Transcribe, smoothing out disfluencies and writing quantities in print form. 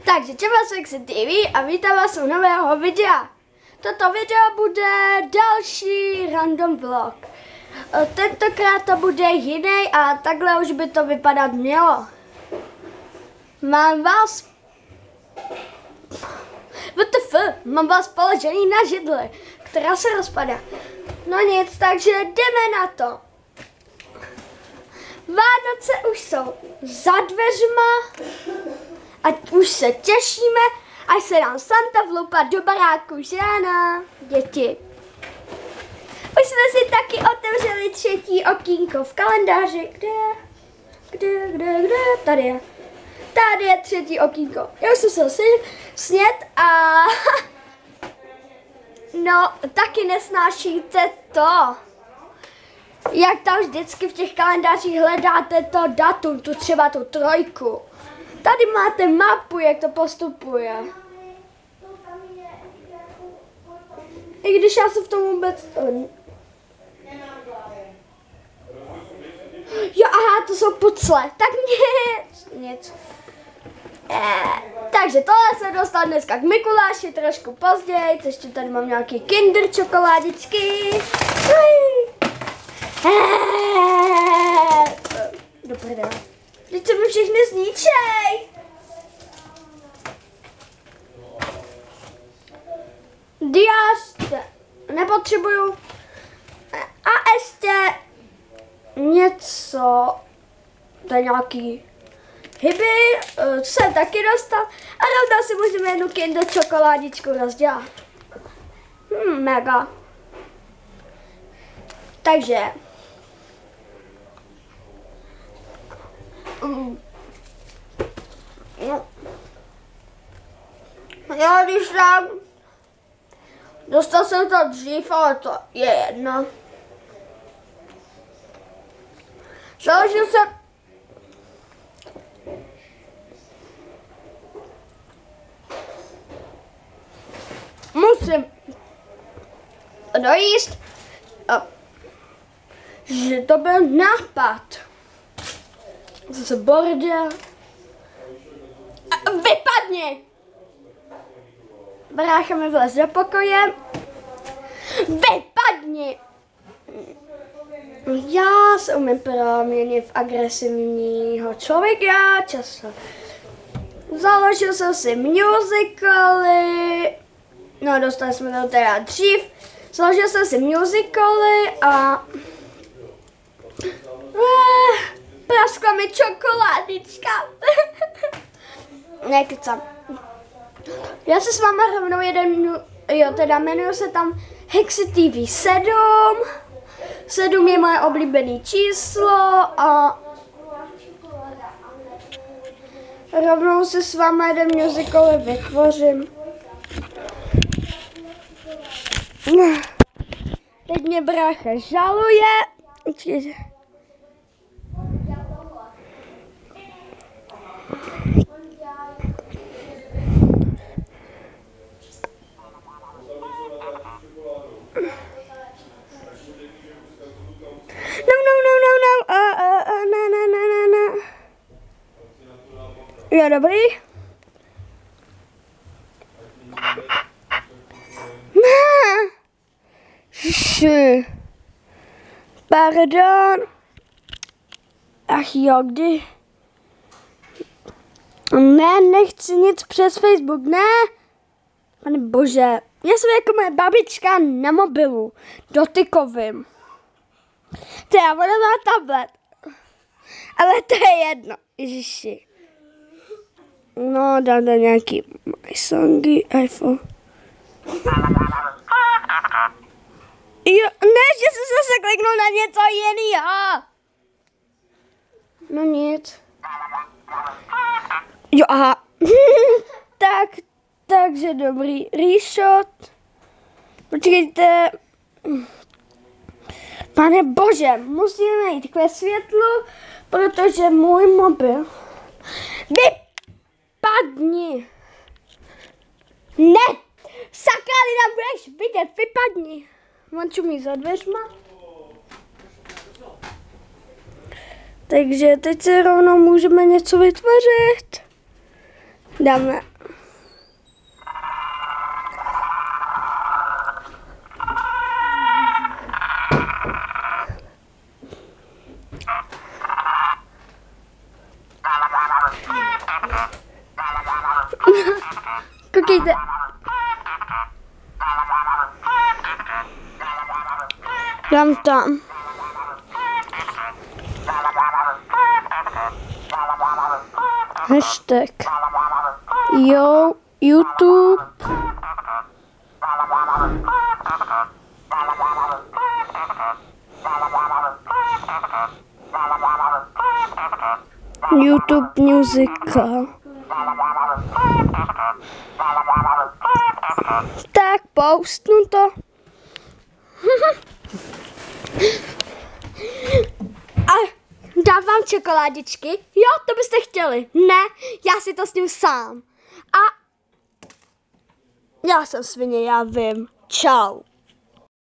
Takže čeba Sexy TV a vítám vás u nového videa. Toto video bude další random vlog. Tentokrát to bude jiný a takhle už by to vypadat mělo. Mám vás položený na židli, která se rozpadá. No nic, takže jdeme na to. Vánoce už jsou za dveřma a už se těšíme, až se nám Santa vloupa do baráku, že ano, děti. Už jsme si taky otevřeli třetí okýnko v kalendáři. Kde? Tady je. Tady je třetí okýnko. Já už jsem se snět a no, taky nesnášíte to. Jak tam vždycky v těch kalendářích hledáte to datum, třeba tu 3. Tady máte mapu, jak to postupuje. I když já se v tom vůbec... Jo, aha, to jsou pucle. Tak nic. Takže tohle se dostal dneska k Mikuláši trošku později. Ještě tady mám nějaký Kinder čokoládičky. Do prdele. Teď se mi všechny zničej. Diář nepotřebuju. A ještě něco. To je nějaký hyby, jsem taky dostal. A rovnou si můžeme jednu Kinder čokoládičku rozdělat. Mega. Takže já když tam dostal jsem to dřív, ale to je jedno. Založil jsem musím dojíst, že to byl nápad. Zase bordel. Vypadni! Brácha mi vlez do pokoje. Vypadni! Já se umím proměnit v agresivního člověka často. Založil jsem si musicaly. No, dostali jsme to teda dřív. Založil jsem si musicaly a... praskla mi čokoládička. Nekecám. Já se s váma rovnou jmenuji se tam Hexy TV 7. 7 je moje oblíbené číslo a rovnou se s váma jeden musical vytvořím. Teď mě brácha žaluje. No. Je dobrý? Pardon. Ach jo, kdy? Ne, nechci nic přes Facebook, ne? Pane bože, já jsem jako moje babička na mobilu, dotykovým. Teda ona má tablet, ale to je jedno, ježiši. No, dám tam nějaký My Songy, iPhone. Jo, ne, že jsem se kliknul na něco jiného. No nic. Jo, aha. Takže dobrý. Reshot. Počkejte. Pane bože, musíme jít k světlu, protože můj mobil. Vypadni. Ne, sakra, lidem budeš vidět, vypadni. On čumí za dveřma. Takže teď si rovnou můžeme něco vytvořit. Dáme Koukejte. Dám tam. Hashtag. Jo, YouTube. YouTube Musical. Tak, postnu to. A dát vám čokoládičky? Jo, to byste chtěli. Ne, já si to sním sám. A já jsem svině, já vím. Čau.